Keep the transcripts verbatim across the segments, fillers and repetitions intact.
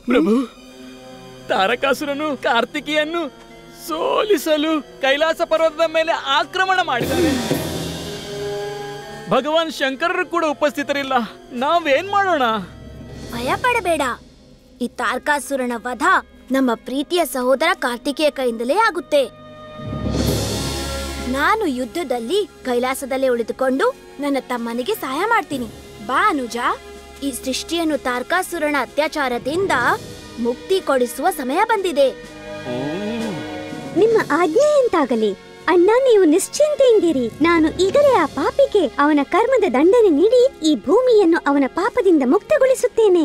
ಪ್ರಭು, ತಾರಕಾಸುರನು ಕಾರ್ತಿಕೇಯನ್ನು ಸೋಲಿಸಲು ಕೈಲಾಸ ಪರ್ವತದ ಮೇಲೆ ಆಕ್ರಮಣ ಮಾಡಿದ್ದಾನೆ. ಭಗವಾನ್ ಶಂಕರರು ಕೂಡ ಉಪಸ್ಥಿತರಿಲ್ಲ. ನಾವೇನ್ ಮಾಡೋಣ? ಭಯ ಪಡಬೇಡ. ಈ ತಾರಕಾಸುರನ ವಧ ನಮ್ಮ ಪ್ರೀತಿಯ ಸಹೋದರ ಕಾರ್ತಿಕೇಯ ಕೈಯಿಂದಲೇ ಆಗುತ್ತೆ. ನಾನು ಯುದ್ಧದಲ್ಲಿ ಕೈಲಾಸದಲ್ಲೇ ಉಳಿದುಕೊಂಡು ನನ್ನ ತಮ್ಮನಿಗೆ ಸಹಾಯ ಮಾಡ್ತೀನಿ. ಬಾ ಅನುಜ, ಈ ಸೃಷ್ಟಿಯನ್ನು ತಾರಕಾಸುರನ ಅತ್ಯಾಚಾರದಿಂದ ಮುಕ್ತಿ ಕೊಡಿಸುವ ಸಮಯ ಬಂದಿದೆ. ನಿಮ್ಮ ಆಜ್ಞೆ ಎಂತಾಗಲಿ ಅಣ್ಣ, ನೀವು ನಿಶ್ಚಿಂತೆಯಿಂದಿರಿ. ನಾನು ಈಗಲೇ ಆ ಪಾಪಿಗೆ ಅವನ ಕರ್ಮದ ದಂಡನೆ ನೀಡಿ ಈ ಭೂಮಿಯನ್ನು ಅವನ ಪಾಪದಿಂದ ಮುಕ್ತಗೊಳಿಸುತ್ತೇನೆ.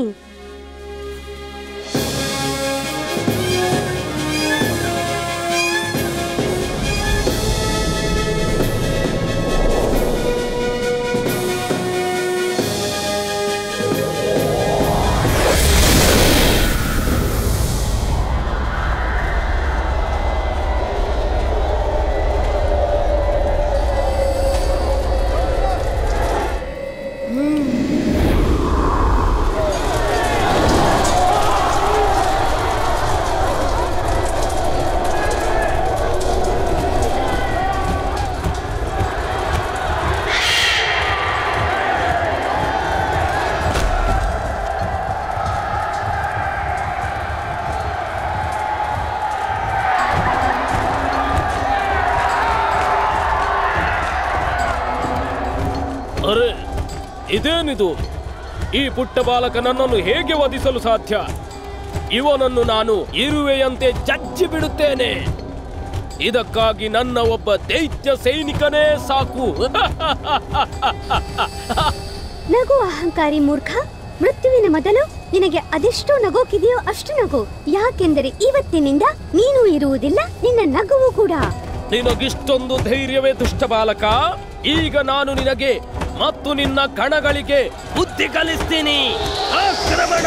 ಅರೆ, ಇದೇನಿದು? ಈ ಪುಟ್ಟ ಬಾಲಕ ನನ್ನನ್ನು ಹೇಗೆ ವಧಿಸಲು ಸಾಧ್ಯ? ಇವನನ್ನು ನಾನು ಇರುವೆಯಂತೆ ಜಜ್ಜಿ ಬಿಡುತ್ತೇನೆ. ಇದಕ್ಕಾಗಿ ನನ್ನ ಒಬ್ಬ ದೈತ್ಯ ಸೈನಿಕನೇ ಸಾಕು. ನಗು ಅಹಂಕಾರಿ ಮೂರ್ಖ. ಮೃತ್ಯುವಿನ ಮೊದಲು ನಿನಗೆ ಅದೆಷ್ಟು ನಗೋಕಿದೆಯೋ ಅಷ್ಟು ನಗು. ಯಾಕೆಂದರೆ ಇವತ್ತಿನಿಂದ ನೀನು ಇರುವುದಿಲ್ಲ, ನಿನ್ನ ನಗುವು ಕೂಡ. ನಿನಗಿಷ್ಟೊಂದು ಧೈರ್ಯವೇ ದುಷ್ಟ ಬಾಲಕ? ಈಗ ನಾನು ನಿನಗೆ ಮತ್ತು ನಿನ್ನ ಕಣಗಳಿಗೆ ಬುದ್ಧಿ ಕಲಿಸ್ತೀನಿ. ಆಕ್ರಮಣ!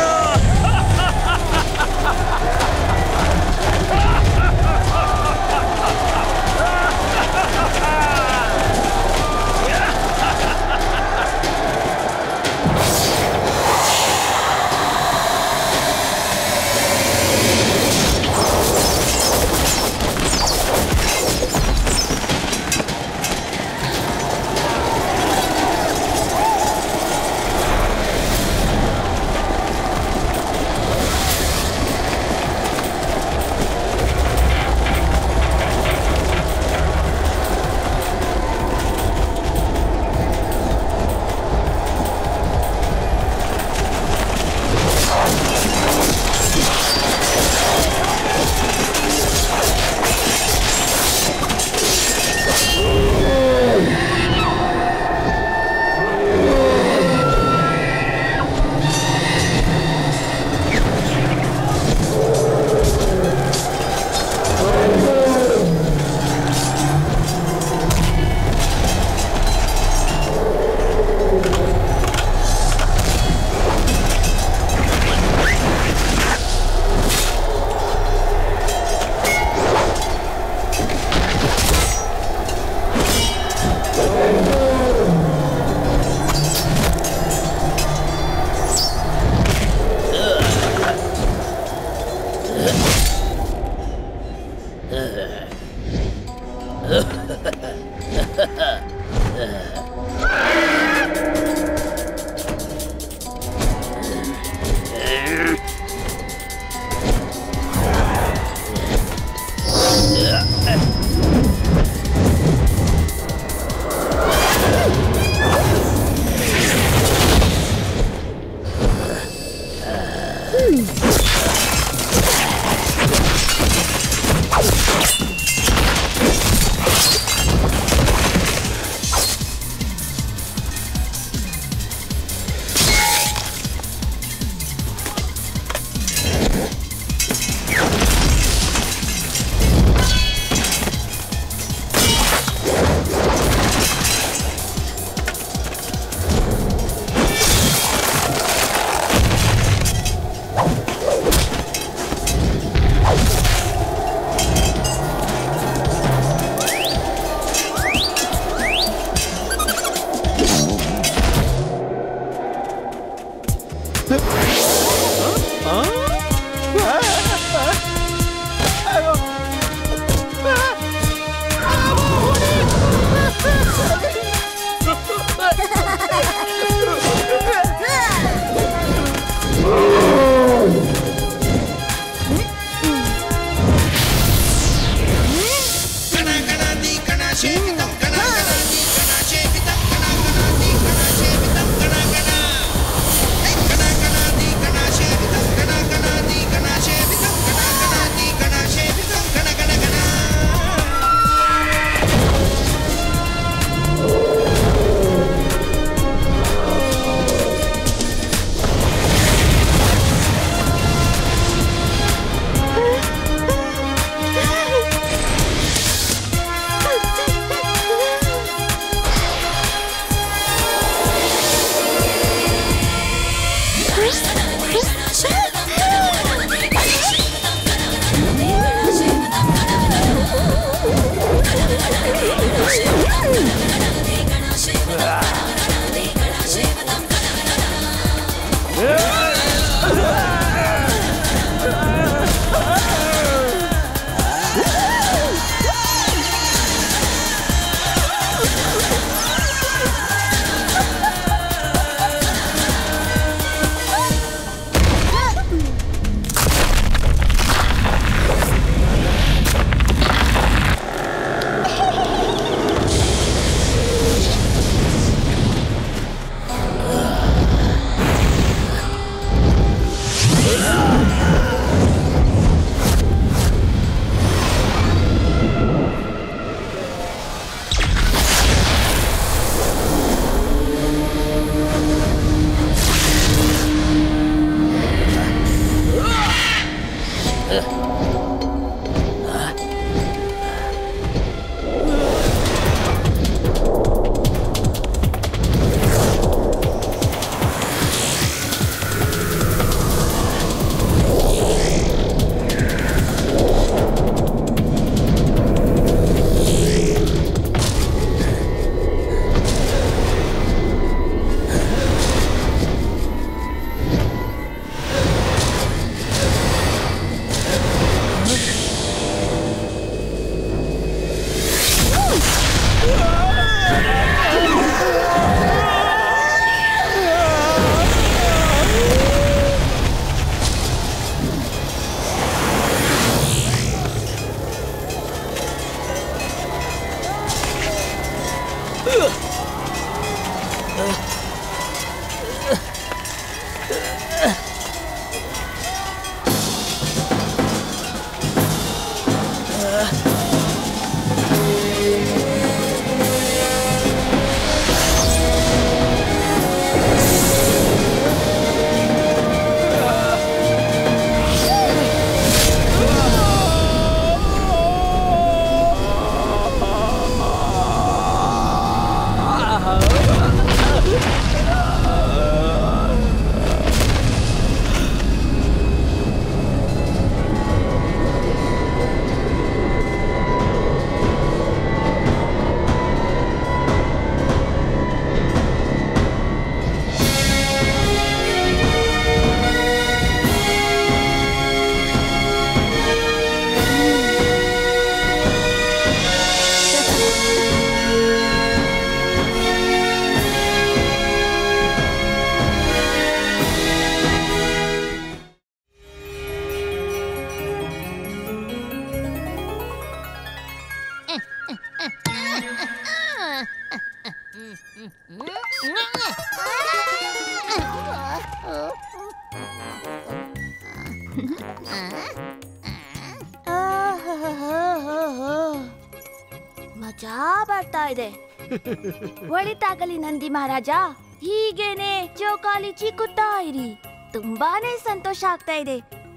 ಮಜಾ ಬರ್ತಾ ಇದೆ. ಒಳಿತಾಗಲಿ ನಂದಿ ಮಹಾರಾಜ. ಹೀಗೇನೆ ಜೋಕಾಲಿ ಚೀಕುತ್ತಾ ಇರಿ. ತುಂಬಾನೇ ಸಂತೋಷ ಆಗ್ತಾ ಇದೆ.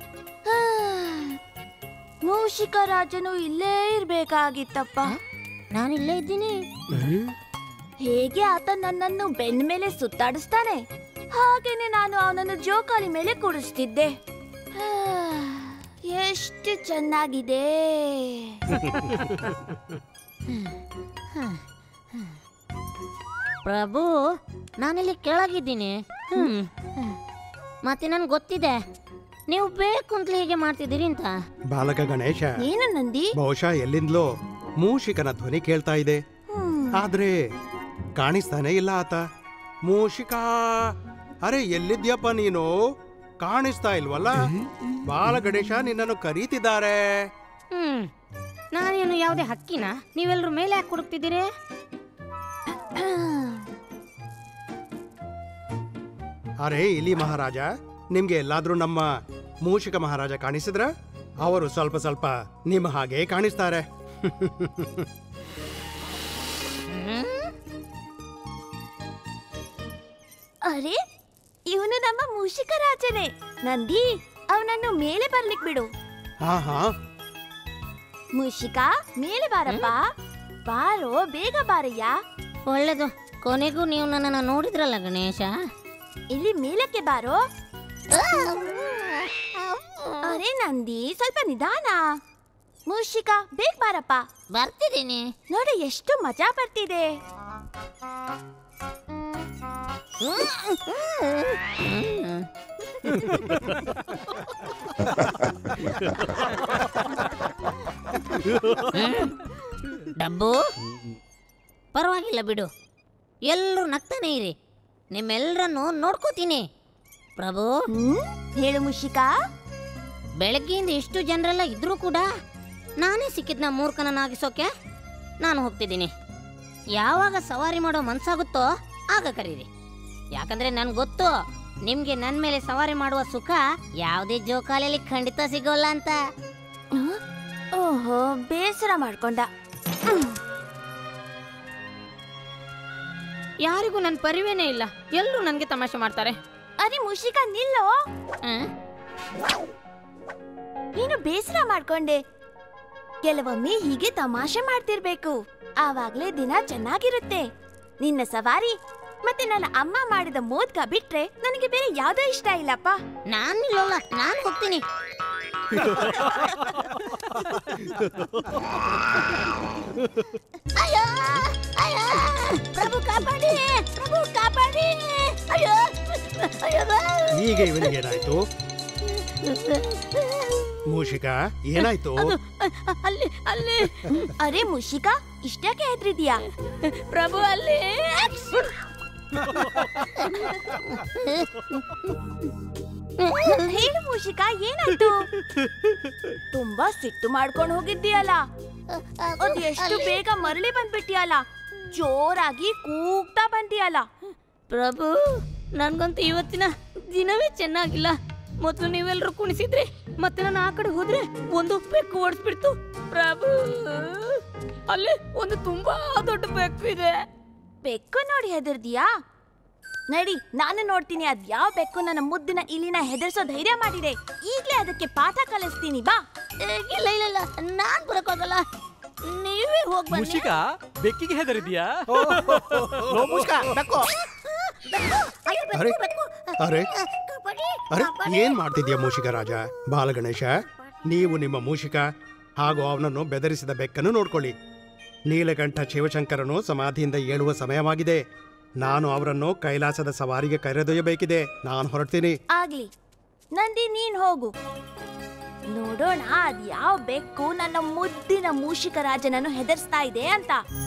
ಮೂಷಿಕ ರಾಜನು ಇಲ್ಲೇ ಇರ್ಬೇಕಾಗಿತ್ತಪ್ಪ. ನಾನಿಲ್ಲೇ ಇದ್ದೀನಿ. ಹೇಗೆ ಆತ ನನ್ನನ್ನು ಬೆನ್ನ ಮೇಲೆ ಸುತ್ತಾಡಿಸ್ತಾನೆ, ಹಾಗೇನೆ ನಾನು ಅವನನ್ನು ಜೋಕಾಲಿ ಮೇಲೆ ಕೂಡಿಸ್ತಿದ್ದೆ. ಎಷ್ಟು ಚೆನ್ನಾಗಿದೆ. ಪ್ರಭು, ನಾನಿಲ್ಲಿ ಕೆಳಗಿದ್ದೀನಿ. ಮತ್ತೆ ನನ್ಗೆ ಗೊತ್ತಿದೆ ನೀವು ಬೇಕು ಅಂತಲೇ ಹೀಗೆ ಮಾಡ್ತಿದ್ದೀರಿ ಅಂತ. ಬಾಲಕ ಗಣೇಶ, ಏನು ನಂದಿ? ಬಹುಶಃ ಎಲ್ಲಿಂದಲೋ ಮೂಷಿಕನ ಧ್ವನಿ ಕೇಳ್ತಾ ಇದೆ, ಆದ್ರೆ ಕಾಣಿಸ್ತಾನೆ ಇಲ್ಲ ಆತ. ಮೂಷಿಕ, ಅರೆ ಎಲ್ಲಿದ್ಯಪ್ಪ ನೀನು? ಕಾಣಿಸ್ತಾ ಇಲ್ವಲ್ಲ? ಬಾಲ ಗಣೇಶ ನಿನ್ನನ್ನು ಕರೀತಿದ್ದಾರೆ. ಹ್ಮ್ ನಾನೇನು ಯಾವುದೇ ಹಕ್ಕಿನ? ನೀವೆಲ್ಲರೂ ಮೇಲೆ ಯಾಕೆ ಹುಡುಕ್ತಿದ್ದೀರಿ? ಅರೆ ಇಲಿ ಮಹಾರಾಜ, ನಿಮ್ಗೆ ಎಲ್ಲಾದ್ರೂ ನಮ್ಮ ಮೂಷಿಕ ಮಹಾರಾಜ ಕಾಣಿಸಿದ್ರ? ಅವರು ಸ್ವಲ್ಪ ಸ್ವಲ್ಪ ನಿಮ್ಮ ಹಾಗೆ ಕಾಣಿಸ್ತಾರೆ. ಅರೆ, ಇವನು ನಮ್ಮ ಮೂಷಿಕ ರಾಜನೇ. ನಂದಿ, ಅವನನ್ನು ಮೇಲೆ ಬರ್ಲಿಕ್ ಬಿಡು. ಹಾ ಹಾ ಮೂಷಿಕ, ಮೇಲೆ ಬಾರಪ್ಪ. ಬಾರೋ, ಬೇಗ ಬಾರಯ್ಯ. ಒಳ್ಳೇದು, ಕೊನೆಗೂ ನೀವು ನನ್ನನ್ನು ನೋಡಿದ್ರಲ್ಲ ಗಣೇಶ. ಇಲ್ಲಿ ಮೇಲಕ್ಕೆ ಬಾರೋ. ಅರೆ ನಂದಿ, ಸ್ವಲ್ಪ ನಿಧಾನ. ಮೂಷಿಕ, ಬೇಗ ಬಾರಪ್ಪ. ಬರ್ತಿದ್ದೀನಿ. ನೋಡಿ ಎಷ್ಟು ಮಜಾ ಬರ್ತಿದೆ. ಡಬ್ಬು, ಪರವಾಗಿಲ್ಲ ಬಿಡು, ಎಲ್ಲರೂ ನಗ್ತಾನೆ ಇರಿ. ನಿಮ್ಮೆಲ್ಲರನ್ನು ನೋಡ್ಕೋತೀನಿ. ಪ್ರಭು, ಹೇಳು ಮೂಷಿಕ. ಬೆಳಗ್ಗೆಯಿಂದ ಇಷ್ಟು ಜನರೆಲ್ಲ ಇದ್ರೂ ಕೂಡ ನಾನೇ ಸಿಕ್ಕಿದ್ನ ಮೂರ್ಖನನ್ನಾಗಿಸೋಕೆ. ನಾನು ಹೋಗ್ತಿದ್ದೀನಿ. ಯಾವಾಗ ಸವಾರಿ ಮಾಡೋ ಮನ್ಸಾಗುತ್ತೋ ಆಗ ಕರೀರಿ. ಯಾಕಂದ್ರೆ ನನ್ಗೆ ಗೊತ್ತು ನಿಮ್ಗೆ ನನ್ನ ಮೇಲೆ ಸವಾರಿ ಮಾಡುವ ಸುಖ ಯಾವುದೇ ಜೋಕಾಲಿಯಲ್ಲಿ ಖಂಡಿತ ಸಿಗೋಲ್ಲ ಅಂತ. ಓಹೋ, ಬೇಸರ ಮಾಡ್ಕೊಂಡ. ಯಾರಿಗೂ ನನ್ನ ಪರಿವೇನೇ ಇಲ್ಲ, ಎಲ್ಲರೂ ನನಗೆ ತಮಾಷೆ ಮಾಡ್ತಾರೆ. ಅರೆ ಮೂಷಿಕ, ನಿಲ್ಲೋ. ನೀನು ಬೇಸರ ಮಾಡ್ಕೊಂಡೆ. ಕೆಲವೊಮ್ಮೆ ಹೀಗೆ ತಮಾಷೆ ಮಾಡ್ತಿರ್ಬೇಕು, ಆವಾಗ್ಲೇ ದಿನ ಚೆನ್ನಾಗಿರುತ್ತೆ. ನಿನ್ನ ಸವಾರಿ ಮತ್ತೆ ನನ್ನ ಅಮ್ಮ ಮಾಡಿದ ಮೋದ್ಕ ಬಿಟ್ರೆ ನನಗೆ ಬೇರೆ ಯಾವ್ದೋ ಇಷ್ಟ ಇಲ್ಲಪ್ಪ. ನಾನು ನಿಲ್ಲೋಲ್ಲ, ನಾನು ಹೋಗ್ತೀನಿ. ಅಯ್ಯೋ ಅಯ್ಯೋ, ಪ್ರಭು ಕಾಪಾಡಿ, ಪ್ರಭು ಕಾಪಾಡಿ. ಅಯ್ಯೋ ಅಯ್ಯೋ. ಈಗ ಇವನಿಗೆ ಏನಾಯ್ತು? ಮೂಷಿಕ, ಏನಾಯ್ತು? ಅಲ್ಲಿ ಅಲ್ಲಿ. ಅರೆ ಮೂಷಿಕ, ಇಷ್ಟಕ್ಕೆ ಹೆದ್ರಿದ್ಯಾ? ಪ್ರಭು ಅಲ್ಲಿ. ಹೇಳು ಮೂಷಿಕ, ಏನಾಯ್ತು? ತುಂಬಾ ಸಿಟ್ಟು ಮಾಡ್ಕೊಂಡು ಹೋಗಿದ್ದೀಯಲ್ಲ, ಅದ್ ಎಷ್ಟು ಬೇಗ ಮರಳಿ ಬಂದ್ಬಿಟ್ಟಿಯಲ್ಲ. ಜೋರಾಗಿ ಕೂಗ್ತಾ ಬಂದಿಯಲ್ಲ. ಪ್ರಭು, ನನ್ಗಂತೂ ಇವತ್ತಿನ ದಿನವೇ ಚೆನ್ನಾಗಿಲ್ಲ. ಮೊದಲು ನೀವೆಲ್ಲರೂ ಕುಣಿಸಿದ್ರಿ, ಮತ್ತೆ ನಾನು ಆ ಕಡೆ ಹೋದ್ರೆ ಒಂದು ಬೆಕ್ಕು ಓಡಿಸ್ಬಿಡ್ತು. ಪ್ರಭು, ಅಲ್ಲಿ ಒಂದು ತುಂಬಾ ದೊಡ್ಡ ಬೆಕ್ಕು ಇದೆ. ಬೆಕ್ಕು ನೋಡಿ ಹೆದರ್ದಿಯಾ? ನಡಿ, ನಾನು ನೋಡ್ತೀನಿ ಅದ್ ಯಾವ ಬೆಕ್ಕು ನನ್ನ ಮುದ್ದಿನ ಇಲಿನ ಹೆದರ್ಸೋ ಧೈರ್ಯ ಮಾಡಿದೆ. ಈಗ್ಲೇ ಅದಕ್ಕೆ ಪಾಠ ಕಲಿಸ್ತೀನಿ, ಬಾ. ಇಲ್ಲ ಇಲ್ಲ ಇಲ್ಲ, ನಾನ್ ಬರಕ್ಕಾಗಲ್ಲ, ನೀವೇ ಹೋಗ್ ಬನ್ನಿ. ಮೂಷಿಕ, ಬೆಕ್ಕಿಗೆ ಹೆದರಿದ್ಯಾ? ಅರೆ ಅರೆ ಅರೆ ಏನ್ ಮಾಡ್ತಿದ್ಯಾ ಮೂಷಿಕ ರಾಜ? ಬಾಲಗಣೇಶ, ನೀವು ನಿಮ್ಮ ಮೂಷಿಕ ಹಾಗೂ ಅವನನ್ನು ಬೆದರಿಸಿದ ಬೆಕ್ಕನ್ನು ನೋಡ್ಕೊಳ್ಳಿ. ನೀಲಕಂಠ ಶಿವಶಂಕರನು ಸಮಾಧಿಯಿಂದ ಏಳುವ ಸಮಯವಾಗಿದೆ. ನಾನು ಅವರನ್ನು ಕೈಲಾಸದ ಸವಾರಿಗೆ ಕರೆದೊಯ್ಯಬೇಕಿದೆ. ನಾನು ಹೊರಡ್ತೀನಿ. ಆಗ್ಲಿ ನಂದಿ, ನೀನ್ ಹೋಗು. ನೋಡೋಣ ಅದ್ ಯಾವ ಬೆಕ್ಕು ನನ್ನ ಮುದ್ದಿನ ಮೂಷಿಕ ರಾಜನನ್ನು ಹೆದರ್ಸ್ತಾ ಇದೆ ಅಂತ.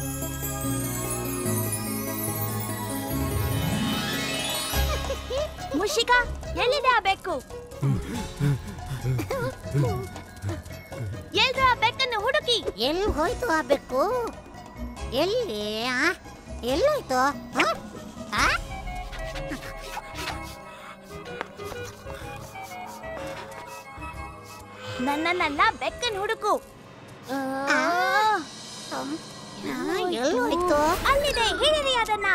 ಮೂಷಿಕ, ಎಲ್ಲಿದೆ ಆ ಬೆಕ್ಕು? ಎಲ್ರು ಆ ಬೆಕ್ಕನ್ನು ಹುಡುಕಿ. ಎಲ್ಲಿ ಹೋಯ್ತು ಆ ಬೆಕ್ಕು? ಎಲ್ಲಿ? ಎಲ್ಲೋಯ್ತು? ಹ? ಆ? ನನ್ನನ್ನೆಲ್ಲ ಬೆಕ್ಕನ್ ಹುಡುಕು. ಆ, ಎಲ್ಲೋಯ್ತು? ಅಲ್ಲಿದೆ, ಹಿಡಿರಿ ಅದನ್ನ.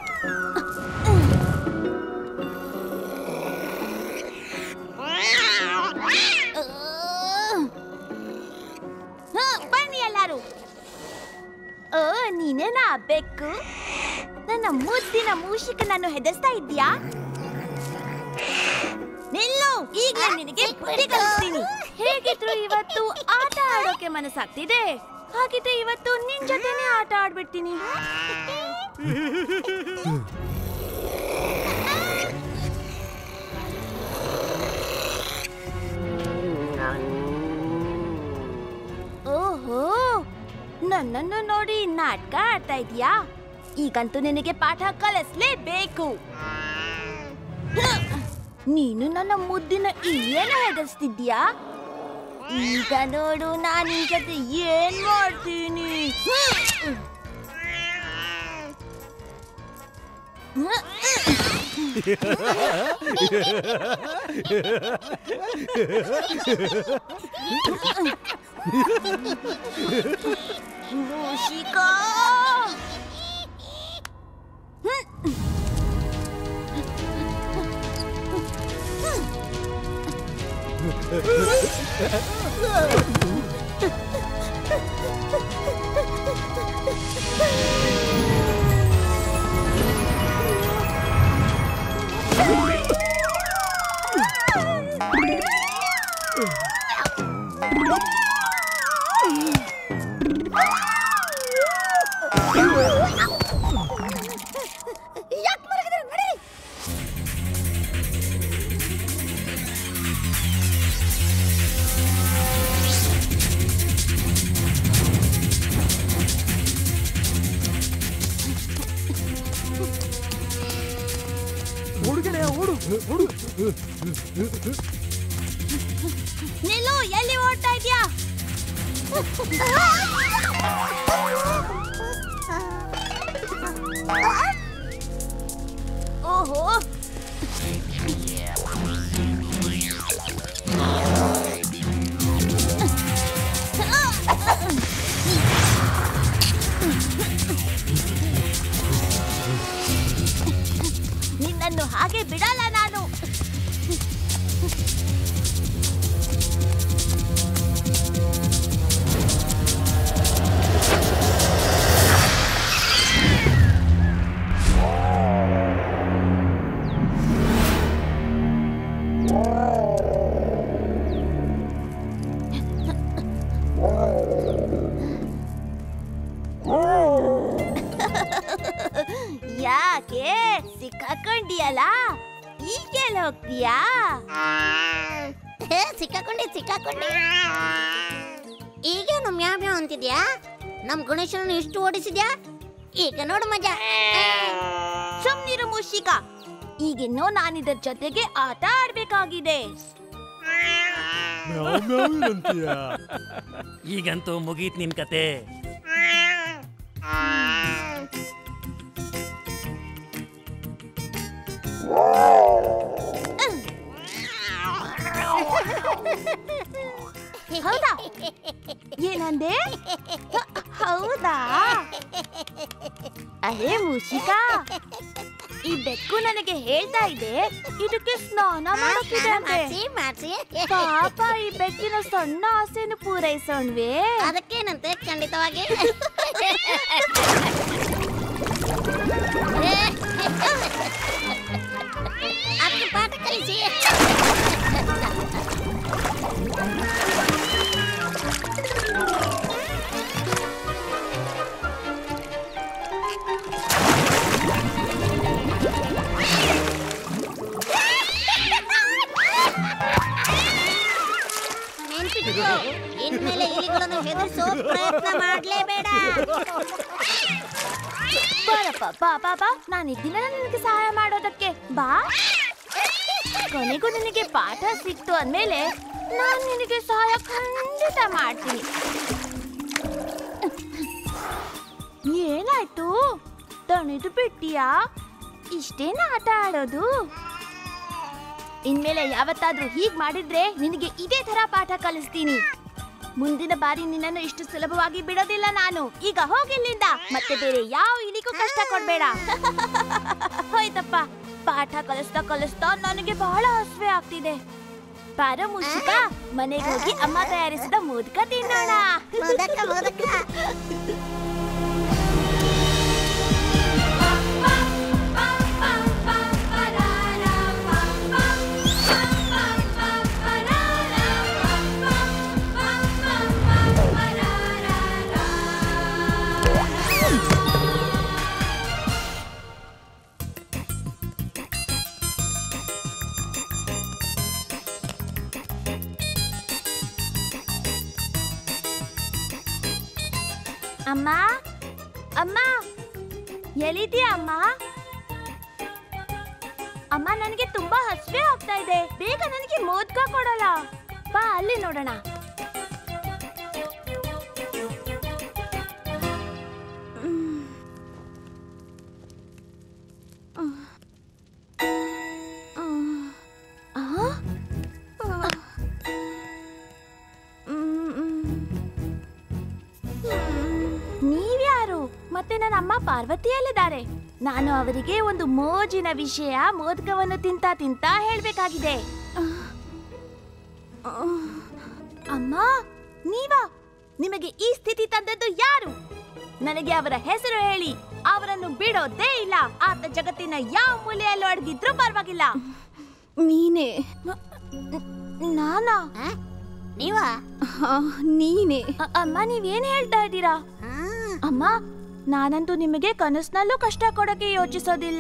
ಹ, ಬನ್ನಿ ಎಲ್ಲಾರು. ಓ, ನೀನೇನಾ ಬೆಕ್ಕು? ನನ್ನ ಮುದ್ದಿನ ಮೂಷಿಕನನ್ನು ಹೆದರ್ಸ್ತಾ ಇದ್ಯಾ? ನಿಲ್ಲು, ಈಗ ನಿನಗೆ ಬುದ್ಧಿ ಕಲಿಸ್ತೀನಿ. ಹೇಗಿದ್ರು ಇವತ್ತು ಆಟ ಆಡೋಕೆ ಮನಸ್ಸಾಗ್ತಿದೆ. ಹಾಗಿದ್ರೆ ಇವತ್ತು ನಿನ್ ಜೊತೆನೆ ಆಟ ಆಡ್ಬಿಡ್ತೀನಿ. ಓಹೋ, ನನ್ನನ್ನು ನೋಡಿ ನಾಟಕ ಆಡ್ತಾ ಇದೀಯಾ? ಈಗಂತೂ ನಿನಗೆ ಪಾಠ ಕಲಿಸ್ಲೇಬೇಕು. ನೀನು ನನ್ನ ಮುದ್ದಿನ ಇಲ್ಲೇನ ಹೆದರ್ಸ್ತಿದ್ಯಾ? ಈಗ ನೋಡು ನಾನು ನಿನ್ ಜೊತೆ ಏನ್ ಮಾಡ್ತೀನಿ. ಮೂಷಿಕಾ, ನಿಲ್ಲು, ಎಲ್ಲಿ ಓಡ್ತಾ ಇದ್ಯಾ? ಓಹೋ, ನಿನ್ನನ್ನು ಹಾಗೆ ಬಿಡಲ್ಲ ನಾನು. ಯಾಕೆ ಸಿಕ್ಕಾಕೊಂಡಿಯಲ್ಲ? ಈಗೆಲ್ಲ ಹೋಗ್ತೀಯಾ? ಸಿಕ್ಕಾಕೊಂಡೆ ಸಿಕ್ಕಾಕೊಂಡೆ ಈಗೇನು ಮ್ಯಾವ್ ಮ್ಯಾವ್ ಅಂತಿದ್ಯಾ? ನಮ್ ಗಣೇಶನನ್ನು ಇಷ್ಟು ಓಡಿಸಿದ್ಯಾ? ಈಗ ನೋಡು ಮಜಾ. ಸುಮ್ನಿರು ಮೂಷಿಕ, ಈಗಿನ್ನೂ ನಾನಿದ್ರ ಜೊತೆಗೆ ಆಟ ಆಡ್ಬೇಕಾಗಿದೆ. ಈಗಂತೂ ಮುಗೀತ್ ನಿನ್ ಕತೆ. ಹೌದಾ? ಏನಂದೆ? ಹೌದಾ? ಅರೇ ಮೂಷಿಕಾ, ಈ ಬೆಕ್ಕು ನನಗೆ ಹೇಳ್ತಾ ಇದೆ ಇದಕ್ಕೆ ಸ್ನಾನ ಮಾಡೋಕಿದೆ ಅಂತೆ. ಮಾಡ್ಸಿ ಪಾಪ, ಈ ಬೆಕ್ಕಿನ ಸಣ್ಣ ಆಸೆಯನ್ನು ಪೂರೈಸೋಣ್ವೇ? ಅದಕ್ಕೇನಂತೆ, ಖಂಡಿತವಾಗಿ. ಅದಕ್ಕೆ ಪಾಠ ಕಲಿಸಿ. ನೆನ್ಪಿಟ್ಕೋ, ಇನ್ಮೇಲೆ ಇಲಿಗಳನ್ನು ಹೆದರಿಸೋ ಪ್ರಯತ್ನ ಮಾಡ್ಲೇಬೇಡ. ಬರಪ್ಪ, ಬಾ ಬಾ ಬಾ, ನಾನಿದ್ದೀನ ನಿನಗೆ ಸಹಾಯ ಮಾಡೋದಕ್ಕೆ. ಬಾ, ಕೊನೆಗೂ ನಿನಗೆ ಪಾಠ ಸಿಕ್ತು ಅಂದ್ಮೇಲೆ ನಾನು ನಿನಗೆ ಸಹಾಯ ಖಂಡಿತ ಮಾಡ್ತೀನಿ. ಏನಾಯ್ತು? ತಣಿದು ಬಿಟ್ಟಿಯಾ? ಇಷ್ಟೇನ ಆಟ ಆಡೋದು? ಇನ್ಮೇಲೆ ಯಾವತ್ತಾದ್ರೂ ಹೀಗ್ ಮಾಡಿದ್ರೆ ನಿನಗೆ ಇದೇ ತರ ಪಾಠ ಕಲಿಸ್ತೀನಿ. ಮುಂದಿನ ಬಾರಿ ನಿನ್ನನ್ನು ಇಷ್ಟು ಸುಲಭವಾಗಿ ಬಿಡೋದಿಲ್ಲ ನಾನು. ಈಗ ಹೋಗಿಲ್ಲಿಂದ. ಮತ್ತೆ ಬೇರೆ ಯಾವ ಇಲಿಗೂ ಕಷ್ಟ ಕೊಡ್ಬೇಡ. ಹೋಯ್ತಪ್ಪ. ಪಾಠ ಕಲಿಸ್ತಾ ಕಲಿಸ್ತಾ ನನಗೆ ಬಹಳ ಹಸಿವೆ ಆಗ್ತಿದೆ. ಬಾರೋ ಮುಷಿಕ, ಮನೆಗೆ ಹೋಗಿ ಅಮ್ಮ ತಯಾರಿಸಿದ ಮೋದಕ ತಿನ್ನೋಣ. ಅಮ್ಮ, ಅಮ್ಮ, ಎಲ್ಲಿದ್ಯಾ ಅಮ್ಮ? ಅಮ್ಮ, ನನಗೆ ತುಂಬಾ ಹಸಿವೆ ಆಗ್ತಾ ಇದೆ. ಬೇಗ ನನಗೆ ಮೋದಕ ಕೊಡಲ್ಲ. ಬಾ ಅಲ್ಲಿ ನೋಡೋಣ. ನೀವ್ಯಾರು? ಮತ್ತೆ ನನ್ನ ಅಮ್ಮ ಪಾರ್ವತಿ ಎಲ್ಲಿದ್ದಾರೆ? ನಾನು ಅವರಿಗೆ ಒಂದು ಮೋಜಿನ ವಿಷಯ ಮೋದಕವನ್ನು ತಿಂತಾ ತಿಂತಾ ಹೇಳ್ಬೇಕಾಗಿದೆ. ಅಮ್ಮ, ನೀವಾ? ನಿಮಗೆ ಈ ಸ್ಥಿತಿ ತಂದದ್ದು ಯಾರು? ನನಗೆ ಅವರ ಹೆಸರು ಹೇಳಿ. ಅವರನ್ನು ಬಿಡೋದೇ ಇಲ್ಲ. ಆತ ಜಗತ್ತಿನ ಯಾವ ಮೂಲೆಯಲ್ಲೂ ಅಡಗಿದ್ರೂ ಪರವಾಗಿಲ್ಲ. ನೀನೇ? ನಾನಾ? ನೀವಾ? ನೀನೇ? ಅಮ್ಮ, ನೀವೇನ್ ಹೇಳ್ತಾ ಇದ್ದೀರಾ? ಅಮ್ಮ, ನಾನಂತೂ ನಿಮಗೆ ಕನಸಿನಲ್ಲೂ ಕಷ್ಟ ಕೊಡಕ್ಕೆ ಯೋಚಿಸೋದಿಲ್ಲ.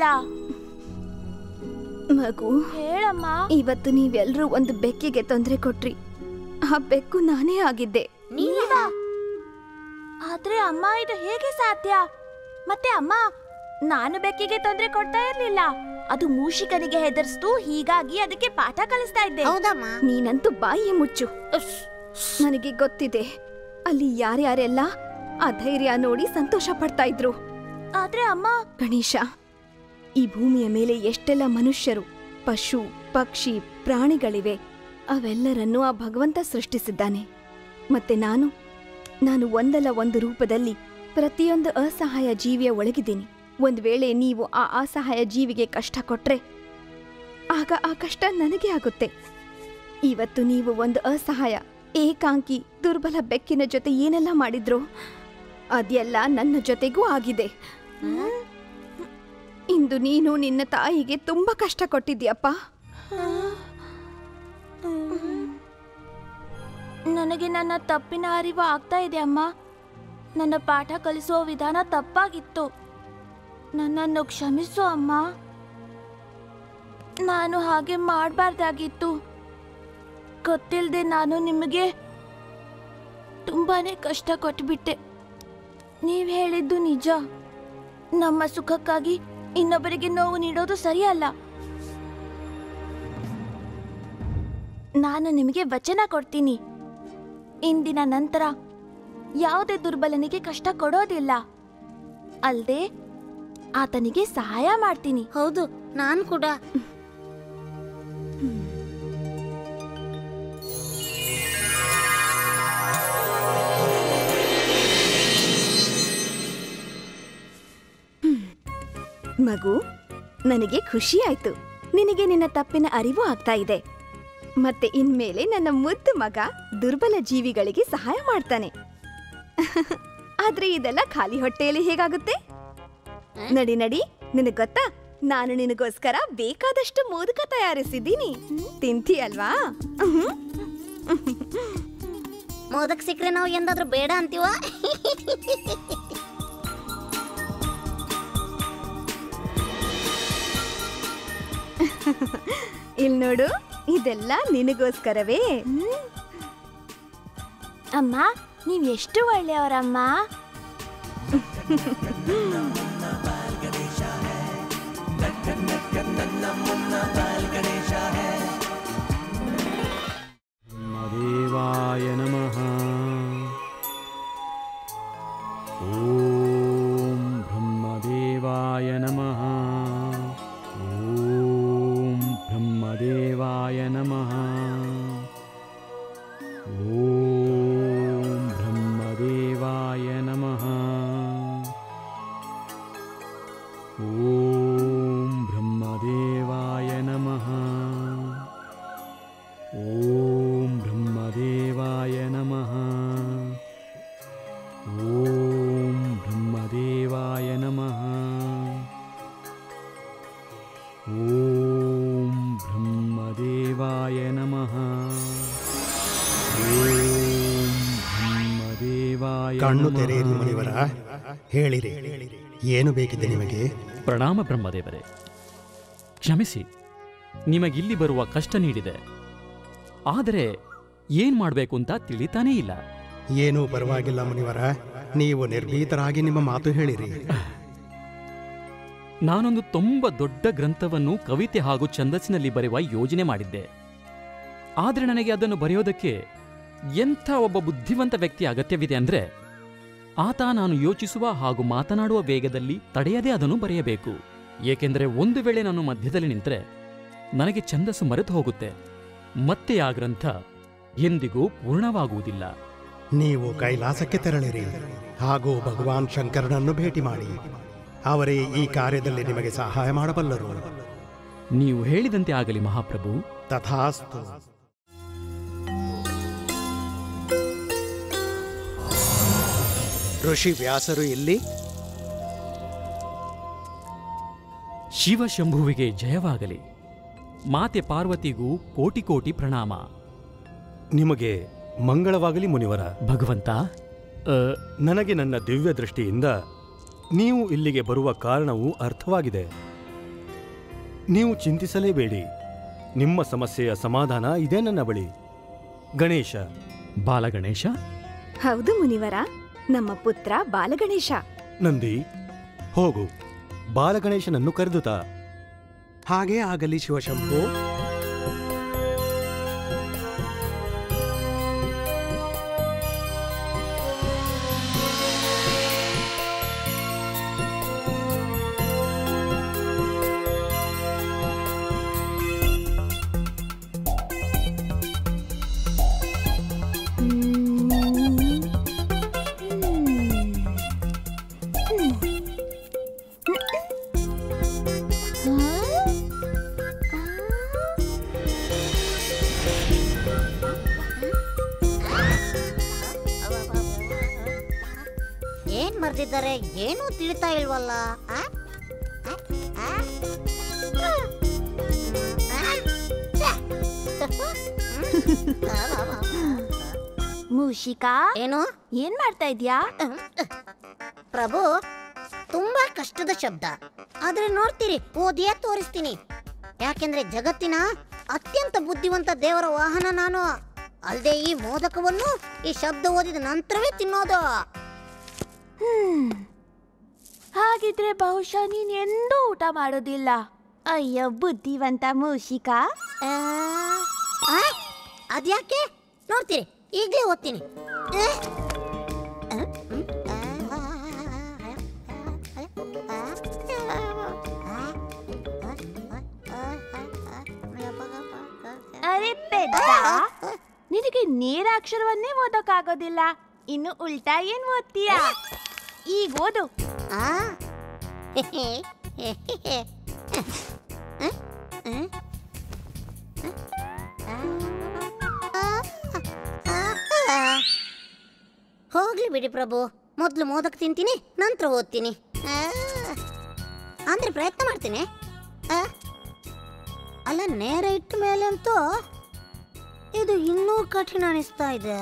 ಮಗು, ಹೇಳಮ್ಮ. ಇವತ್ತು ನೀವೆಲ್ರೂ ಒಂದು ಬೆಕ್ಕಿಗೆ ತೊಂದರೆ ಕೊಟ್ರಿ. ಆ ಬೆಕ್ಕು ನಾನೇ ಆಗಿದ್ದೆ. ನೀವಾ? ಆದ್ರೆ ಅಮ್ಮ, ಇದು ಹೇಗೆ ಸಾಧ್ಯ? ಮತ್ತೆ ಅಮ್ಮ, ನಾನು ಬೆಕ್ಕಿಗೆ ತೊಂದರೆ ಕೊಡ್ತಾ ಇರ್ಲಿಲ್ಲ. ಅದು ಮೂಷಿಕನಿಗೆ ಹೆದರ್ಸ್ತು. ಹೀಗಾಗಿ ಅದಕ್ಕೆ ಪಾಠ ಕಲಿಸ್ತಾ ಇದ್ದೆ. ಹೌದಮ್ಮ. ನೀನಂತೂ ಬಾಯಿ ಮುಚ್ಚು. ನನಗೆ ಗೊತ್ತಿದೆ, ಅಲ್ಲಿ ಯಾರ್ಯಾರೆಲ್ಲ ಆ ಧೈರ್ಯ ನೋಡಿ ಸಂತೋಷ ಪಡ್ತಾ ಇದ್ರು. ಆದ್ರೆ ಅಮ್ಮ, ಗಣೇಶ, ಈ ಭೂಮಿಯ ಮೇಲೆ ಎಷ್ಟೆಲ್ಲ ಮನುಷ್ಯರು, ಪಶು, ಪಕ್ಷಿ, ಪ್ರಾಣಿಗಳಿವೆ. ಅವೆಲ್ಲರನ್ನೂ ಆ ಭಗವಂತ ಸೃಷ್ಟಿಸಿದ್ದಾನೆ. ಮತ್ತೆ ನಾನು ನಾನು ಒಂದಲ್ಲ ಒಂದು ರೂಪದಲ್ಲಿ ಪ್ರತಿಯೊಂದು ಅಸಹಾಯ ಜೀವಿಯ ಒಳಗಿದ್ದೀನಿ. ಒಂದ್ ವೇಳೆ ನೀವು ಆ ಅಸಹಾಯ ಜೀವಿಗೆ ಕಷ್ಟ ಕೊಟ್ರೆ ಆಗ ಆ ಕಷ್ಟ ನನಗೆ ಆಗುತ್ತೆ. ಇವತ್ತು ನೀವು ಒಂದು ಅಸಹಾಯ, ಏಕಾಂಕಿ, ದುರ್ಬಲ ಬೆಕ್ಕಿನ ಜೊತೆ ಏನೆಲ್ಲ ಮಾಡಿದ್ರು ಅದೆಲ್ಲ ನನ್ನ ಜೊತೆಗೂ ಆಗಿದೆ. ಇಂದು ನೀನು ನಿನ್ನ ತಾಯಿಗೆ ತುಂಬಾ ಕಷ್ಟ ಕೊಟ್ಟಿದ್ಯಪ್ಪ. ನನಗೆ ನನ್ನ ತಪ್ಪಿನ ಅರಿವು ಆಗ್ತಾ ಇದೆ ಅಮ್ಮ. ನನ್ನ ಪಾಠ ಕಲಿಸುವ ವಿಧಾನ ತಪ್ಪಾಗಿತ್ತು. ನನ್ನನ್ನು ಕ್ಷಮಿಸು ಅಮ್ಮ. ನಾನು ಹಾಗೆ ಮಾಡಬಾರ್ದಾಗಿತ್ತು. ಗೊತ್ತಿಲ್ಲದೆ ನಾನು ನಿಮಗೆ ತುಂಬಾನೇ ಕಷ್ಟ ಕೊಟ್ಟುಬಿಟ್ಟೆ. ನೀವು ಹೇಳಿದ್ದು ನಿಜ. ನಮ್ಮ ಸುಖಕ್ಕಾಗಿ ಇನ್ನೊಬ್ಬರಿಗೆ ನೋವು ನೀಡೋದು ಸರಿಯಲ್ಲ. ನಾನು ನಿಮಗೆ ವಚನ ಕೊಡ್ತೀನಿ. ಇಂದಿನ ನಂತರ ಯಾವುದೇ ದುರ್ಬಲನಿಗೆ ಕಷ್ಟ ಕೊಡೋದಿಲ್ಲ. ಅಲ್ಲದೆ ಆತನಿಗೆ ಸಹಾಯ ಮಾಡ್ತೀನಿ. ಹೌದು, ನಾನು ಕೂಡ. ಮಗು, ನನಗೆ ಖುಷಿ ಆಯ್ತು. ನಿನಗೆ ನಿನ್ನ ತಪ್ಪಿನ ಅರಿವು ಆಗ್ತಾ ಇದೆ. ಮತ್ತೆ ಇನ್ಮೇಲೆ ನನ್ನ ಮುದ್ದು ಮಗ ದುರ್ಬಲ ಜೀವಿಗಳಿಗೆ ಸಹಾಯ ಮಾಡ್ತಾನೆ. ಆದ್ರೆ ಇದೆಲ್ಲ ಖಾಲಿ ಹೊಟ್ಟೆಯಲ್ಲಿ ಹೇಗಾಗುತ್ತೆ? ನಡಿ ನಡಿ, ನಿನಗ್ ಗೊತ್ತಾ, ನಾನು ನಿನಗೋಸ್ಕರ ಬೇಕಾದಷ್ಟು ಮೋದಕ ತಯಾರಿಸಿದ್ದೀನಿ. ತಿಂತೀಯಲ್ವಾ? ಮೋದಕ್ ಸಿಕ್ರೆ ನಾವು ಎಂದಾದ್ರೂ ಬೇಡ ಅಂತೀವ? ಇಲ್ ನೋಡು, ಇದೆಲ್ಲ ನಿನಗೋಸ್ಕರವೇ. ಅಮ್ಮ, ನೀವ್ ಎಷ್ಟು ಒಳ್ಳೆಯವರಮ್ಮ. ದೇವಾಯ ನಮಃ. ಓಂ ಬ್ರಹ್ಮದೇವಾಯ ಕಣ್ಣು ತೆರೆಯಿರಿ ಮುನಿವರ, ಹೇಳಿರಿ ಏನು ಬೇಕಿದೆ ನಿಮಗೆ? ಪ್ರಣಾಮ ಬ್ರಹ್ಮದೇವರೇ, ಕ್ಷಮಿಸಿ, ನಿಮಗಿಲ್ಲಿ ಬರುವ ಕಷ್ಟ ನೀಡಿದೆ. ಆದರೆ ಏನ್ ಮಾಡಬೇಕು ಅಂತ ತಿಳಿತಾನೇ ಇಲ್ಲ. ಏನೂ ಪರವಾಗಿಲ್ಲ ಮುನಿವರ, ನೀವು ನಿರ್ಭೀತರಾಗಿ ನಿಮ್ಮ ಮಾತು ಹೇಳಿರಿ. ನಾನೊಂದು ತುಂಬ ದೊಡ್ಡ ಗ್ರಂಥವನ್ನು ಕವಿತೆ ಹಾಗೂ ಛಂದಸ್ಸಿನಲ್ಲಿ ಬರೆಯುವ ಯೋಜನೆ ಮಾಡಿದ್ದೆ. ಆದರೆ ನನಗೆ ಅದನ್ನು ಬರೆಯೋದಕ್ಕೆ ಎಂಥ ಒಬ್ಬ ಬುದ್ಧಿವಂತ ವ್ಯಕ್ತಿ ಅಗತ್ಯವಿದೆ ಅಂದ್ರೆ, ಆತ ನಾನು ಯೋಚಿಸುವ ಹಾಗೂ ಮಾತನಾಡುವ ವೇಗದಲ್ಲಿ ತಡೆಯದೇ ಅದನ್ನು ಬರೆಯಬೇಕು. ಏಕೆಂದರೆ ಒಂದು ವೇಳೆ ನಾನು ಮಧ್ಯದಲ್ಲಿ ನಿಂತರೆ ನನಗೆ ಛಂದಸ್ಸು ಮರೆತು ಹೋಗುತ್ತೆ, ಮತ್ತೆ ಆ ಗ್ರಂಥ ಎಂದಿಗೂ ಪೂರ್ಣವಾಗುವುದಿಲ್ಲ. ನೀವು ಕೈಲಾಸಕ್ಕೆ ತೆರಳಿರಿ ಹಾಗೂ ಭಗವಾನ್ ಶಂಕರನನ್ನು ಭೇಟಿ ಮಾಡಿ. ಅವರೇ ಈ ಕಾರ್ಯದಲ್ಲಿ ನಿಮಗೆ ಸಹಾಯ ಮಾಡಬಲ್ಲರು. ನೀವು ಹೇಳಿದಂತೆ ಆಗಲಿ ಮಹಾಪ್ರಭು. ತಥಾಸ್ತು. ಋಷಿ ವ್ಯಾಸರು ಇಲ್ಲಿ? ಶಿವಶಂಭುವಿಗೆ ಜಯವಾಗಲಿ. ಮಾತೆ ಪಾರ್ವತಿಗೂ ಕೋಟಿ ಕೋಟಿ ಪ್ರಣಾಮ. ನಿಮಗೆ ಮಂಗಳವಾಗಲಿ ಮುನಿವರ. ಭಗವಂತ, ನನಗೆ ನನ್ನ ದಿವ್ಯ ದೃಷ್ಟಿಯಿಂದ ನೀವು ಇಲ್ಲಿಗೆ ಬರುವ ಕಾರಣವು ಅರ್ಥವಾಗಿದೆ. ನೀವು ಚಿಂತಿಸಲೇಬೇಡಿ, ನಿಮ್ಮ ಸಮಸ್ಯೆಯ ಸಮಾಧಾನ ಇದೆ ನನ್ನ ಬಳಿ. ಗಣೇಶ. ಬಾಲಗಣೇಶ? ಹೌದು ಮುನಿವರ, ನಮ್ಮ ಪುತ್ರ ಬಾಲಗಣೇಶ. ನಂದಿ, ಹೋಗು, ಬಾಲಗಣೇಶನನ್ನು ಕರೆದುತಾ. ಹಾಗೇ ಆಗಲಿ ಶಿವಶಂಭು. ಏನ್ ಮರ್ದಿದ್ದಾರೆ, ಏನೂ ತಿಳಿತಾ ಇಲ್ವಲ್ಲ. ಮೂಷಿಕಾ, ಏನು ಏನ್ ಮಾಡ್ತಾ ಇದ್ಯಾ? ಪ್ರಭು, ತುಂಬಾ ಕಷ್ಟದ ಶಬ್ದ, ಆದ್ರೆ ನೋಡ್ತೀರಿ, ಓದಿಯೇ ತೋರಿಸ್ತೀನಿ. ಯಾಕೆಂದ್ರೆ ಜಗತ್ತಿನ ಅತ್ಯಂತ ಬುದ್ಧಿವಂತ ದೇವರ ವಾಹನ ನಾನು. ಅಲ್ಲದೆ ಈ ಮೋದಕವನ್ನು ಈ ಶಬ್ದ ಓದಿದ ನಂತರವೇ ತಿನ್ನೋದು. ಹ್ಮ್ ಹಾಗಿದ್ರೆ ಬಹುಶಃ ನೀನ್ ಎಂದೂ ಊಟ ಮಾಡೋದಿಲ್ಲ. ಅಯ್ಯೋ ಬುದ್ಧಿವಂತ ಮೂಷಿಕಾ. ಅದ್ಯಾಕೆ? ನೋಡ್ತೀರಿ, ಈಗಲೇ ಓದ್ತೀನಿ. ಅರೆ ಪೆದ್ದ, ನಿನಗೆ ನೇರಾಕ್ಷರವನ್ನೇ ಓದೋಕ್ಕಾಗೋದಿಲ್ಲ, ಇನ್ನು ಉಲ್ಟಾ ಏನ್ ಓದ್ತೀಯಾ? ಈಗ ಓದು. ಹೋಗ್ಲಿ ಬಿಡಿ ಪ್ರಭು, ಮೊದಲು ಮೋದಕ್ ತಿಂತೀನಿ, ನಂತರ ಓದ್ತೀನಿ. ಅಂದ್ರೆ ಪ್ರಯತ್ನ ಮಾಡ್ತೀನಿ. ಅಲ್ಲ, ನೇರ ಇಟ್ಟ ಮೇಲೆ ಅಂತೂ ಇದು ಇನ್ನೂ ಕಠಿಣ ಅನಿಸ್ತಾ ಇದೆ.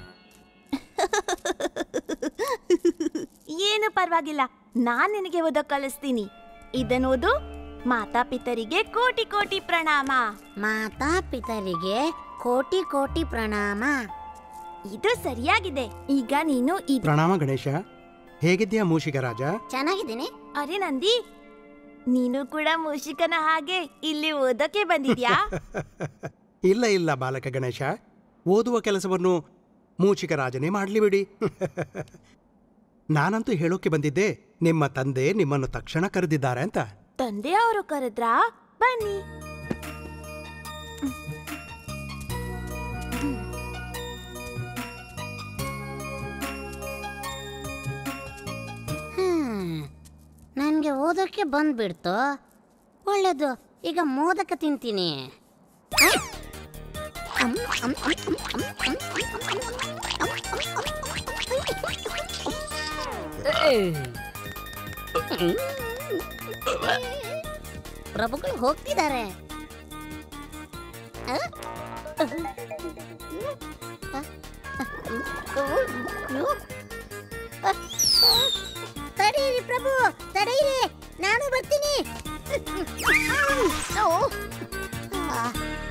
ಏನು ಪರವಾಗಿಲ್ಲ, ನಾನ್ ನಿನಗೆ ಓದೋ ಕಲಿಸ್ತೀನಿ. ಇದನ್ನೋದು. ಮಾತಾಪಿತರಿಗೆ ಕೋಟಿ ಕೋಟಿ ಪ್ರಣಾಮ. ಮಾತಾಪಿತರಿಗೆ ಕೋಟಿ ಕೋಟಿ ಪ್ರಣಾಮ. ಇದು ಸರಿಯಾಗಿದೆ. ಈಗ ನೀನು ಇದು. ಪ್ರಣಾಮ ಗಣೇಶ. ಹೇಗಿದ್ಯಾ ಮೂಷಿಕ ರಾಜ? ಚೆನ್ನಾಗಿದ್ದೀನಿ. ಅರೆ ನಂದಿ, ನೀನು ಕೂಡ ಮೂಷಿಕನ ಹಾಗೆ ಇಲ್ಲಿ ಓದೋಕೆ ಬಂದಿದ್ಯಾ? ಇಲ್ಲ ಇಲ್ಲ ಬಾಲಕ ಗಣೇಶ, ಓದುವ ಕೆಲಸವನ್ನು ಮೂಷಿಕ ರಾಜನೇ ಮಾಡಲಿ ಬಿಡಿ. ನಾನಂತೂ ಹೇಳೋಕೆ ಬಂದಿದ್ದೆ, ನಿಮ್ಮ ತಂದೆ ನಿಮ್ಮನ್ನು ತಕ್ಷಣ ಕರೆದಿದ್ದಾರೆ ಅಂತ. ತಂದೆ ಅವರು ಕರೆದ್ರಾ? ಬನ್ನಿ. ಹ್ಮ್ ನನ್ಗೆ ಓದೋಕೆ ಬಂದ್ಬಿಡ್ತು. ಒಳ್ಳೇದು, ಈಗ ಮೋದಕ ತಿಂತೀನಿ. ಪ್ರಭುಗಳು ಹೋಗ್ತಿದ್ದಾರೆ. ತಡೀರಿ ಪ್ರಭು, ತಡೀರಿ, ನಾನು ಬರ್ತೀನಿ. ಓ. ಆ.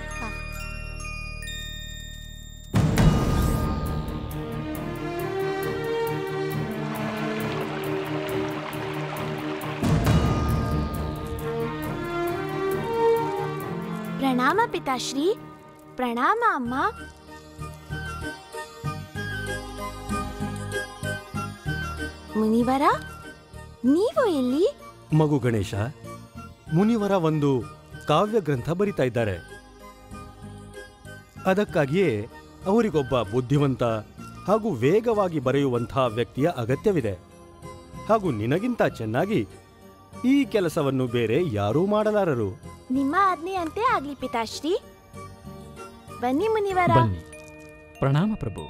ಪ್ರಣಾಮ ಪಿತಾಶ್ರೀ. ಪ್ರಣಾಮ ಅಮ್ಮ. ಮುನಿವರ, ನೀವು ಎಲ್ಲಿ? ಮಗು ಗಣೇಶ, ಮುನಿವರ ಒಂದು ಕಾವ್ಯ ಗ್ರಂಥ ಬರಿತಾ ಇದ್ದಾರೆ. ಅದಕ್ಕಾಗಿಯೇ ಅವರಿಗೊಬ್ಬ ಬುದ್ಧಿವಂತ ಹಾಗೂ ವೇಗವಾಗಿ ಬರೆಯುವಂಥ ವ್ಯಕ್ತಿಯ ಅಗತ್ಯವಿದೆ. ಹಾಗೂ ನಿನಗಿಂತ ಚೆನ್ನಾಗಿ ಈ ಕೆಲಸವನ್ನು ಬೇರೆ ಯಾರೂ ಮಾಡಲಾರರು. ನಿಮ್ಮ ಆಜ್ಞೆಯಂತೆ ಆಗ್ಲಿ ಪಿತಾಶ್ರೀ. ಬನ್ನಿ ಮುನಿವರ. ಬನ್ನಿ. ಪ್ರಣಾಮ ಪ್ರಭು.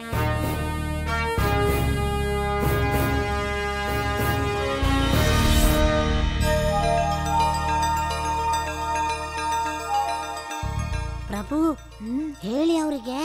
ಪ್ರಭು, ಹೇಳಿ ಅವರಿಗೆ.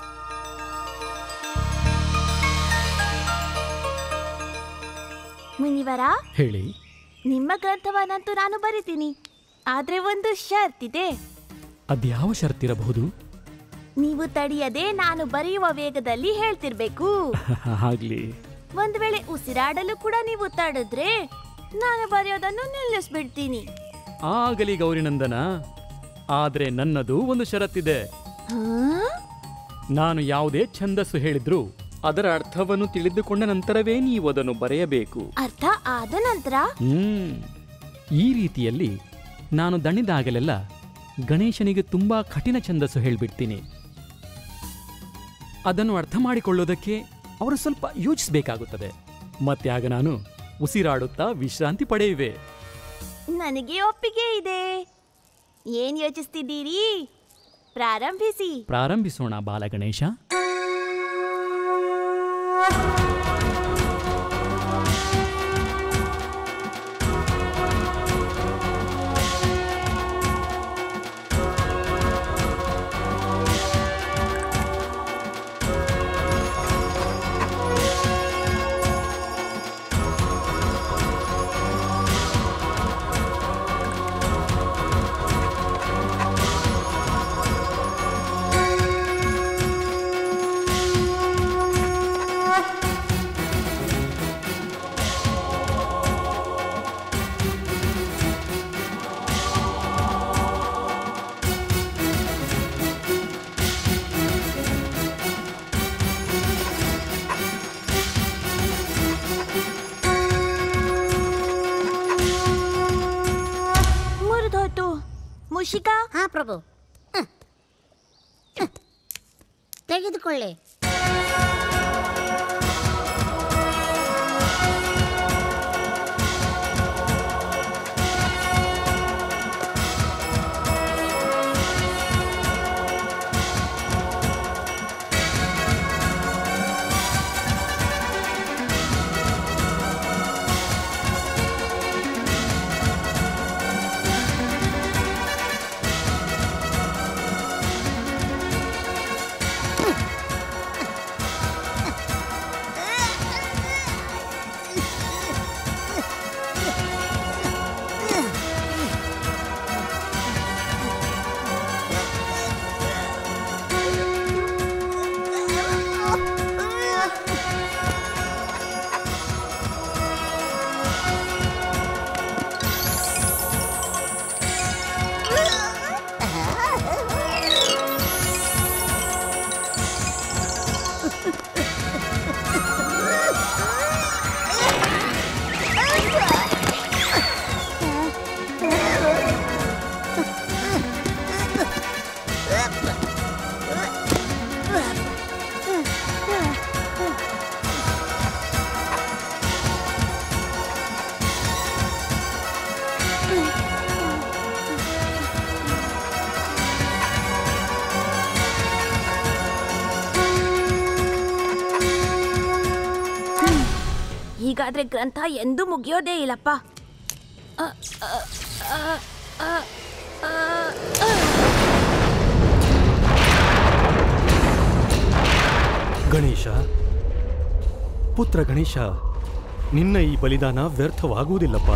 ಮುನಿವರ, ಹೇಳಿ. ನಿಮ್ಮ ಗ್ರಂಥವನ್ನಂತೂ ನಾನು ಬರಿತೀನಿ. ಆದ್ರೆ ಒಂದು ಷರ್ತಿದೆ. ಅದ್ಯಾವ ಷರತ್ತಿರಬಹುದು? ನೀವು ತಡೆಯದೆ ನಾನು ಬರೆಯುವ ವೇಗದಲ್ಲಿ ಹೇಳ್ತಿರ್ಬೇಕು. ಆಗ್ಲಿ. ಒಂದ್ ವೇಳೆ ಉಸಿರಾಡಲು ಕೂಡ ನೀವು ತಡೆದ್ರೆ ನಾನು ಬರೆಯೋದನ್ನು ನಿಲ್ಲಿಸ್ಬಿಡ್ತೀನಿ. ಆಗಲಿ ಗೌರಿನಂದನ. ಆದ್ರೆ ನನ್ನದು ಒಂದು ಷರತ್ತಿದೆ. ನಾನು ಯಾವುದೇ ಛಂದಸ್ಸು ಹೇಳಿದ್ರು ಅದರ ಅರ್ಥವನ್ನು ತಿಳಿದುಕೊಂಡ ನಂತರವೇ ನೀವು ಅದನ್ನು ಬರೆಯಬೇಕು. ಅರ್ಥ ಆದ ನಂತರ? ಹ್ಮ್ ಈ ರೀತಿಯಲ್ಲಿ ನಾನು ದಣಿದಾಗಲೆಲ್ಲ ಗಣೇಶನಿಗೆ ತುಂಬಾ ಕಠಿಣ ಛಂದಸ್ಸು ಹೇಳ್ಬಿಡ್ತೀನಿ. ಅದನ್ನು ಅರ್ಥ ಮಾಡಿಕೊಳ್ಳೋದಕ್ಕೆ ಅವರು ಸ್ವಲ್ಪ ಯೋಚಿಸಬೇಕಾಗುತ್ತದೆ. ಮತ್ತೆ ಆಗ ನಾನು ಉಸಿರಾಡುತ್ತಾ ವಿಶ್ರಾಂತಿ ಪಡೆಯುವೆ. ನನಗೆ ಒಪ್ಪಿಗೆ ಇದೆ. ಏನ್ ಯೋಚಿಸ್ತಿದ್ದೀರಿ? ಪ್ರಾರಂಭಿಸಿ. ಪ್ರಾರಂಭಿಸೋಣ ಬಾಲಗಣೇಶ. ಮುಷಿಕಾ. ಹಾ ಪ್ರಭು, ತೆಗೆದುಕೊಳ್ಳಿ. ಹೀಗಾದ್ರೆ ಗ್ರಂಥ ಎಂದೂ ಮುಗಿಯೋದೇ ಇಲ್ಲಪ್ಪ. ಗಣೇಶ, ಪುತ್ರ ಗಣೇಶ, ನಿನ್ನ ಈ ಬಲಿದಾನ ವ್ಯರ್ಥವಾಗುವುದಿಲ್ಲಪ್ಪ.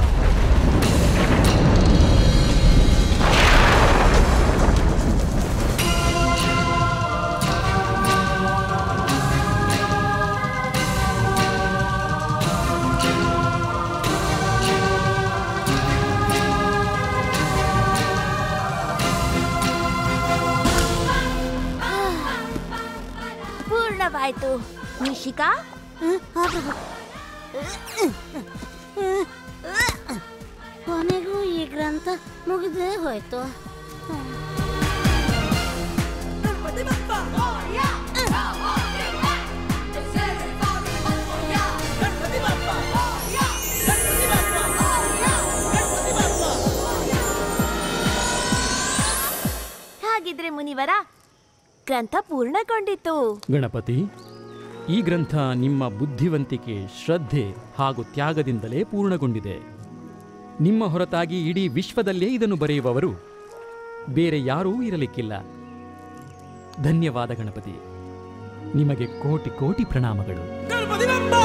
ಪೂರ್ಣವಾಯ್ತು. ನಿಶಿಕಾ, ಕೊನೆಗೂ ಈ ಗ್ರಂಥ ಮುಗಿದೇ ಹೋಯ್ತು. ಹಾಗಿದ್ರೆ ಮುನಿವರ, ಗ್ರಂಥ ಪೂರ್ಣಗೊಂಡಿತು. ಗಣಪತಿ, ಈ ಗ್ರಂಥ ನಿಮ್ಮ ಬುದ್ಧಿವಂತಿಕೆ, ಶ್ರದ್ಧೆ ಹಾಗೂ ತ್ಯಾಗದಿಂದಲೇ ಪೂರ್ಣಗೊಂಡಿದೆ. ನಿಮ್ಮ ಹೊರತಾಗಿ ಇಡೀ ವಿಶ್ವದಲ್ಲೇ ಇದನ್ನು ಬರೆಯುವವರು ಬೇರೆ ಯಾರೂ ಇರಲಿಕ್ಕಿಲ್ಲ. ಧನ್ಯವಾದ ಗಣಪತಿ. ನಿಮಗೆ ಕೋಟಿ ಕೋಟಿ ಪ್ರಣಾಮಗಳು.